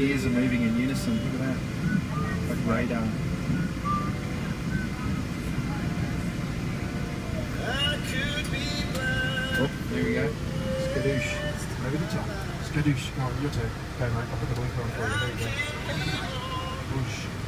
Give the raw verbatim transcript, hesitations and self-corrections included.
ears are moving in unison. Look at that. Like radar. Oh, there we go. Skadoosh. Over the top. Skadoosh. Oh, your turn. Go, mate. I'll put the blinker on for you. There you go. Whoosh.